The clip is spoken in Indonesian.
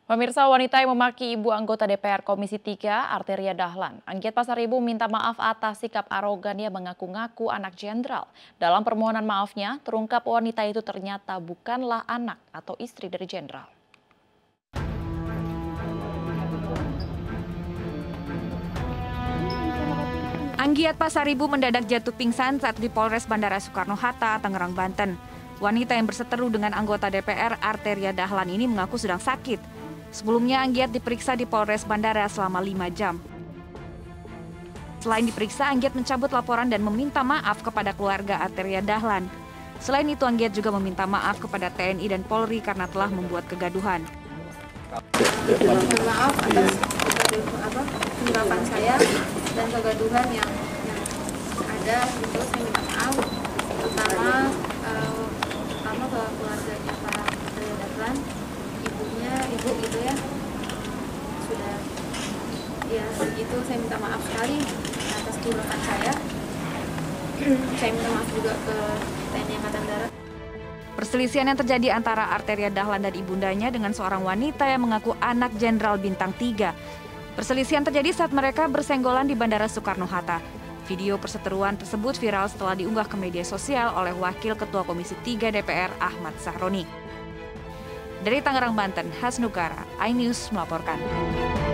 Pemirsa, wanita yang memaki ibu anggota DPR Komisi 3, Arteria Dahlan. Anggiat Pasaribu minta maaf atas sikap arogannya mengaku-ngaku anak jenderal. Dalam permohonan maafnya, terungkap wanita itu ternyata bukanlah anak atau istri dari jenderal. Anggiat Pasaribu mendadak jatuh pingsan saat di Polres Bandara Soekarno-Hatta, Tangerang, Banten. Wanita yang berseteru dengan anggota DPR Arteria Dahlan ini mengaku sedang sakit. Sebelumnya Anggiat diperiksa di Polres Bandara selama 5 jam. Selain diperiksa, Anggiat mencabut laporan dan meminta maaf kepada keluarga Arteria Dahlan. Selain itu, Anggiat juga meminta maaf kepada TNI dan Polri karena telah membuat kegaduhan. Mohon maaf atas ungkapan saya dan kegaduhan yang ada, itu saya minta maaf terutama ke keluarganya Pak Arteria Dahlan, ibu gitu ya, sudah ya begitu. Saya minta maaf sekali atas tindakan saya. Saya minta maaf juga ke TNI Angkatan Darat. Perselisihan yang terjadi antara Arteria Dahlan dan ibundanya dengan seorang wanita yang mengaku anak Jenderal Bintang 3. Perselisihan terjadi saat mereka bersenggolan di Bandara Soekarno-Hatta. Video perseteruan tersebut viral setelah diunggah ke media sosial oleh Wakil Ketua Komisi 3 DPR Ahmad Sahroni. Dari Tangerang, Banten, Hasnukara, iNews melaporkan.